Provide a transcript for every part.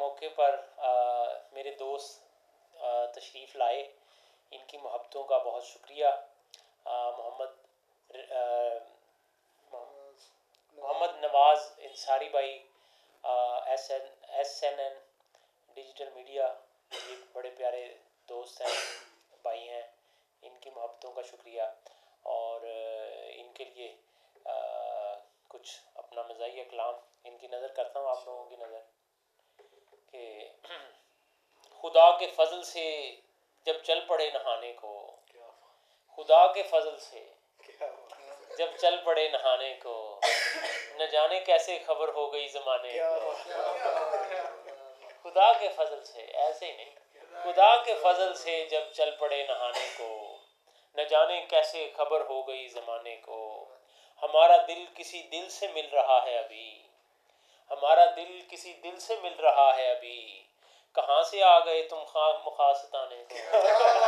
मौके पर मेरे दोस्त तशरीफ़ लाए, इनकी मोहब्बतों का बहुत शुक्रिया। मोहम्मद नवाज़ इंसारी भाई, SNN डिजिटल मीडिया, ये बड़े प्यारे दोस्त हैं, भाई हैं, इनकी मोहब्बतों का शुक्रिया। और इनके लिए कुछ अपना मज़ाहिया कलाम इनकी नज़र करता हूँ आप लोगों की नज़र कि खुदा के फजल से जब चल पड़े नहाने को, खुदा के फजल से जब चल पड़े नहाने को, न जाने कैसे खबर हो गई ज़माने को। खुदा के फजल से, ऐसे ही नहीं, खुदा के फजल से जब चल पड़े नहाने को, न जाने कैसे खबर हो गई ज़माने को। हमारा दिल किसी दिल से मिल रहा है अभी, हमारा दिल किसी दिल से मिल रहा है अभी, कहाँ से आ गए तुम खामख़ा सताने को।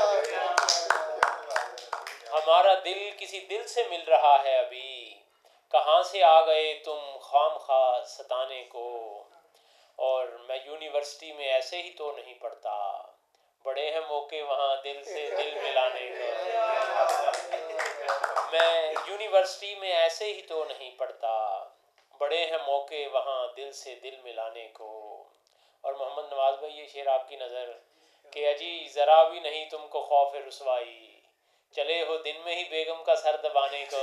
हमारा दिल किसी दिल से मिल रहा है अभी, कहाँ से आ गए तुम खामख़ा सताने को। और मैं यूनिवर्सिटी में ऐसे ही तो नहीं पढ़ता, बड़े हैं मौके वहाँ दिल से दिल मिलाने को। मैं यूनिवर्सिटी में ऐसे ही तो नहीं पढ़ता, बड़े हैं मौके वहाँ दिल से दिल मिलाने को। और मोहम्मद नवाज़ भाई, ये शेर आपकी नज़र कि अजी ज़रा भी नहीं तुमको खौफ रुसवाई, चले हो दिन में ही बेगम का सर दबाने को।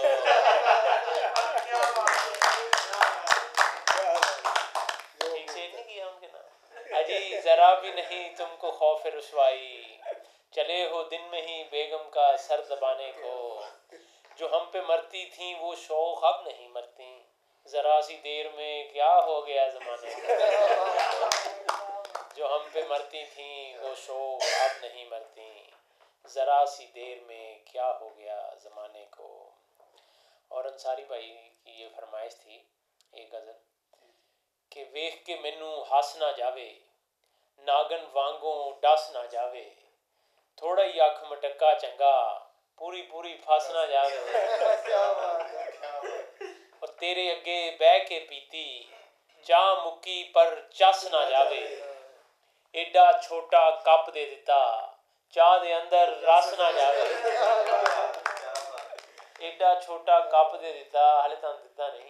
ठीक से नहीं किया उनके नाम। अजी ज़रा भी नहीं तुमको खौफ रुसवाई, चले हो दिन में ही बेगम का सर दबाने को। जो हम पे मरती थी वो शौक़ अब नहीं मरती, ज़रा सी देर में क्या हो गया ज़माने को। जो हम पे मरती थी वो शौक़ अब नहीं मरती, ज़रा सी देर में क्या हो गया ज़माने को। और अंसारी भाई की ये फरमाइश थी एक गज़ल कि वेख के मैनू हस ना जावे, नागन वांगों डस ना जावे, थोड़ा ही अख मटक्का चंगा, पूरी पूरी फस ना जावे। और तेरे अगे बह के पीती, चाह मुक्की पर चस ना जावे, एडा छोटा कप दे दिता, चाह दे अंदर रस ना जावे। एडा छोटा कप दे दिता, हाले तो दिता नहीं,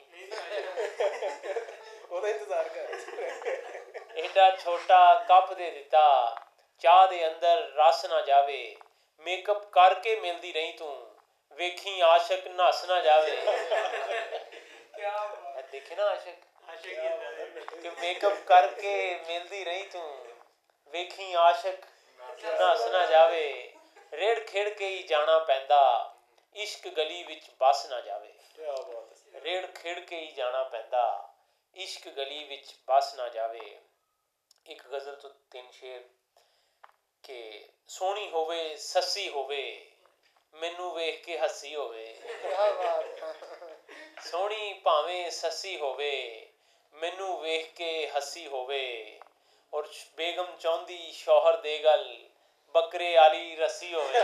ओदा इंतजार कर। एडा छोटा कप दे दिता, चाह दे अंदर रस ना जावे, मेकअप करके मिलदी रही तू, वेखी आशिक नस ना जावे। देखे ना आशिक कि मेकअप करके मिलदी रही तू, वेखी आशिक नस ना जावे, रेड़ खेड़ के ही जाना पैंदा, इश्क गली विच बस ना जावे। रेड़ खेड़ के ही जाना पैंदा, इश्क गली विच बस ना जावे। एक गज़ल तो 3 शेर कि सोहनी होवे सस्सी होवे, मैनू वेख के हसी होवे। सोहनी भावें सस्सी होवे, मैनू वेख के हसी होवे, और बेगम चाहुंदी शौहर दे गल बकरे आली रस्सी होवे।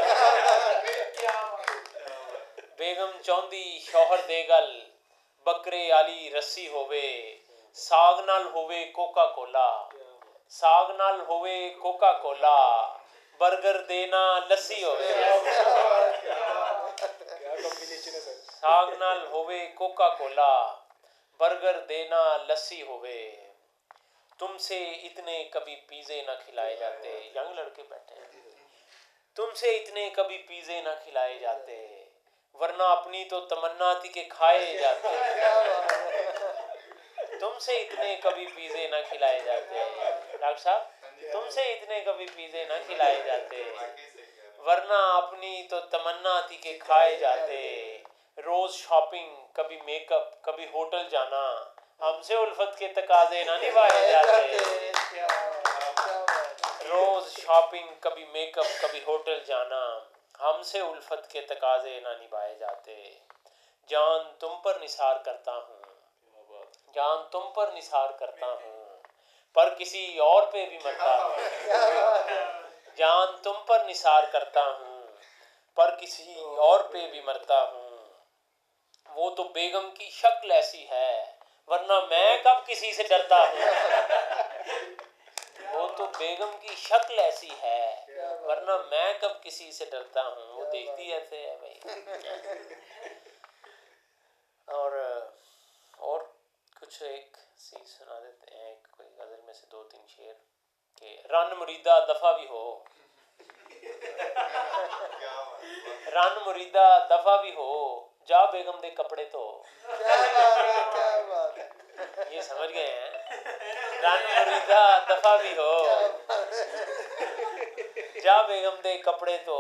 बेगम चाहुंदी शौहर दे गल बकरे आली रस्सी होवे, साग नाल होवे कोका कोला, साग नाल होवे कोका कोला, बर्गर देना लस्सी होवे। साग नाल होवे कोका कोला, बर्गर देना लस्सी होवे, तुमसे इतने कभी पिज़्ज़े ना खिलाए जाते। यंग लड़के बैठे हैं, तुमसे इतने कभी पिज़्ज़े ना खिलाए जाते, वरना अपनी तो तमन्ना थी कि खाए जाते। तुमसे इतने कभी पिज़्ज़े ना खिलाए जाते, डॉक्टर साहब तुमसे इतने कभी पिज़्ज़े ना खिलाए जाते, वरना अपनी तो तमन्ना थी कि खाए जाते। रोज़ शॉपिंग कभी मेकअप कभी होटल जाना, हमसे उल्फत के तकाजे ना निभाए जाते। रोज़ शॉपिंग कभी मेकअप कभी होटल जाना, हमसे उल्फत के तकाजे ना निभाए जाते। जान तुम पर निसार करता हूँ, जान तुम पर निसार करता हूँ, पर किसी और पे भी मरता हूँ। जान तुम पर निसार करता हूँ, पर किसी और पे भी मरता हूँ, वो तो बेगम की शक्ल ऐसी है, वरना मैं कब किसी से डरता हूँ। बेगम की शक्ल ऐसी है, वरना मैं कब किसी से डरता हूँ, वो देखती ऐसे है भाई। और कुछ एक चीज सुना देते हैं, एक कोई गजल में से 2-3 शेर के। रन मुरीदा दफा भी हो, रन मुरीदा दफा भी हो, जा बेगम दे कपड़े तो। क्या बात है। ये समझ गए हैं? रन मुरीदा दफा भी हो, जा बेगम दे कपड़े तो।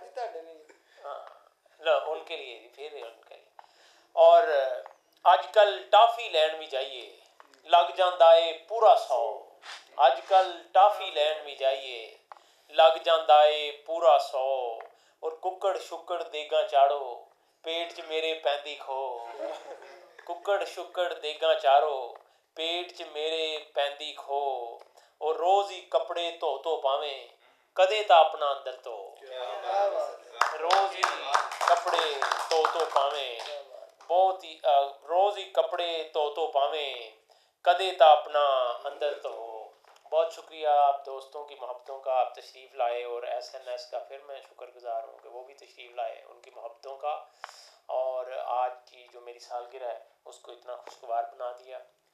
हाँ, उनके लिए फिर उनके लिए। और आजकल टाफी लैन भी जाइए, लग जांदा है पूरा 100। आजकल टाफी लैन भी जाइए, लग जांदा है पूरा 100। और कुकड़ शुक्कड़ देगा चाड़ो, पेट च मेरे पैंदी खो। कुकड़ शुक्कड़ देगा चारो, पेट च मेरे पैंदी खो। और रोज ही कपड़े धो पावें, कदे ता अपना अंदर तो। रोज ही कपड़े धो पावें, बहुत ही रोज ही कपड़े धो पावें, कदे ता अपना अंदर तो। बहुत शुक्रिया आप दोस्तों की मोहब्बतों का, आप तशरीफ़ लाए। और SNS का फिर मैं शुक्रगुजार हूँ कि वो भी तशरीफ़ लाए, उनकी मोहब्बतों का। और आज की जो मेरी सालगिरह है उसको इतना खुशगवार बना दिया।